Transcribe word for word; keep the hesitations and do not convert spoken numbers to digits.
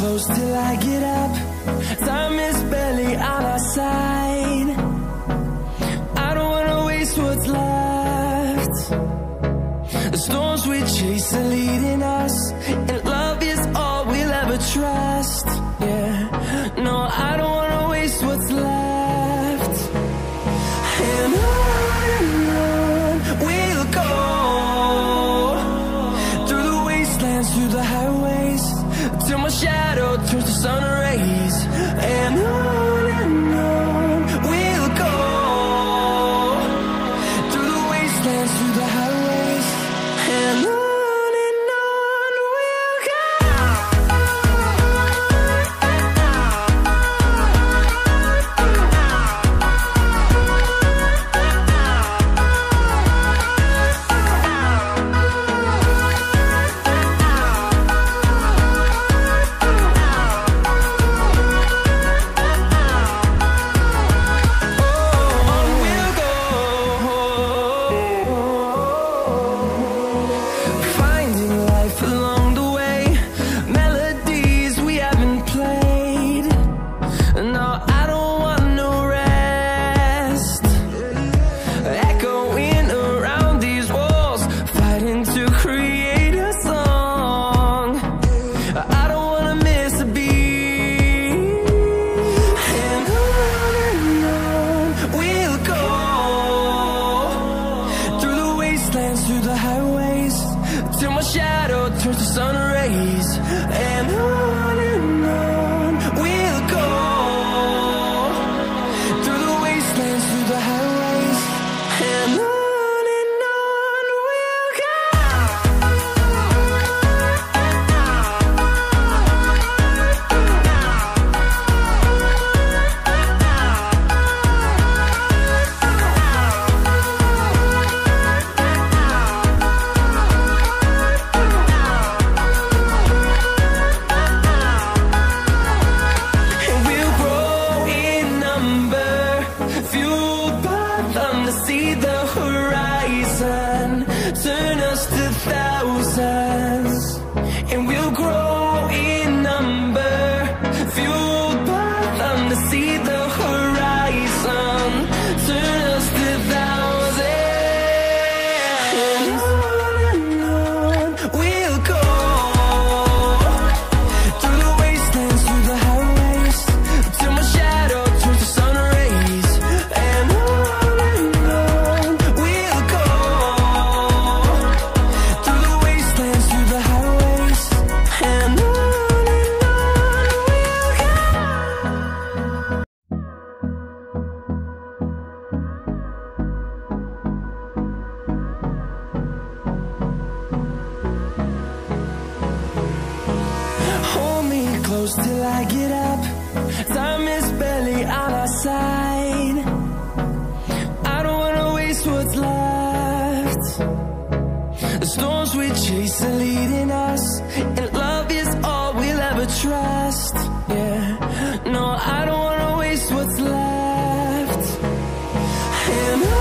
close till I get up. Time is barely on our side. I don't wanna waste what's left. The storms we chase are leading us, and love is all we'll ever trust. Yeah, no, I don't wanna waste what's left. And on and on we'll go, through the wastelands, through the highways, till my shadow turns to sun rays. And on and on we'll go, through the wastelands, through the highways, and on. Through the highways, till my shadow turns to sun rays. And on and on we'll go, through the wastelands, through the highways, and on and on we'll go. Turn us to thousands, and we'll grow in number, fueled by them to see the horizon. Turn us to thousands, and on and on we'll go, through the wastelands, through the highways, till my shadow turns to sun rays. And on and on we'll go, through the wastelands, through the highways, and on and on we'll go. Hold me close till I get up. Time is barely on our side. I don't wanna waste what's left. The storms we chase are leading us, and love is all we'll ever trust. Yeah, no, I don't wanna waste what's left. And